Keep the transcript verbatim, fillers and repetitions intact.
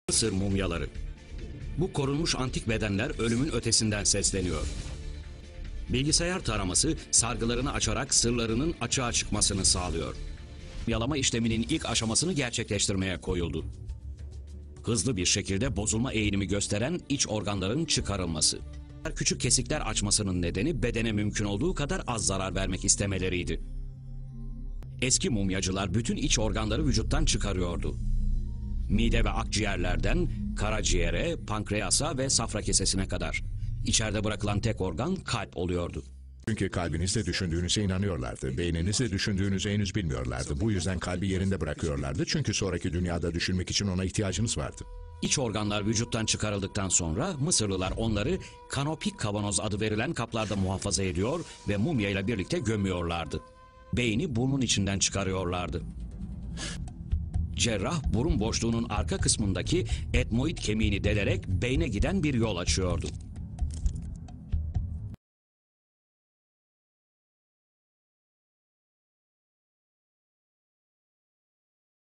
Mısır mumyaları. Bu korunmuş antik bedenler ölümün ötesinden sesleniyor. Bilgisayar taraması sargılarını açarak sırlarının açığa çıkmasını sağlıyor. Yalama işleminin ilk aşamasını gerçekleştirmeye koyuldu. Hızlı bir şekilde bozulma eğilimi gösteren iç organların çıkarılması. Küçük kesikler açmasının nedeni bedene mümkün olduğu kadar az zarar vermek istemeleriydi. Eski mumyacılar bütün iç organları vücuttan çıkarıyordu. Mide ve akciğerlerden karaciğere, pankreasa ve safra kesesine kadar. İçeride bırakılan tek organ kalp oluyordu. Çünkü kalbinizle düşündüğünüze inanıyorlardı. Beyninizle düşündüğünüzü henüz bilmiyorlardı. Bu yüzden kalbi yerinde bırakıyorlardı. Çünkü sonraki dünyada düşünmek için ona ihtiyacınız vardı. İç organlar vücuttan çıkarıldıktan sonra Mısırlılar onları kanopik kavanoz adı verilen kaplarda muhafaza ediyor ve mumya ile birlikte gömüyorlardı. Beyni burnun içinden çıkarıyorlardı. Cerrah burun boşluğunun arka kısmındaki etmoid kemiğini delerek beyne giden bir yol açıyordu.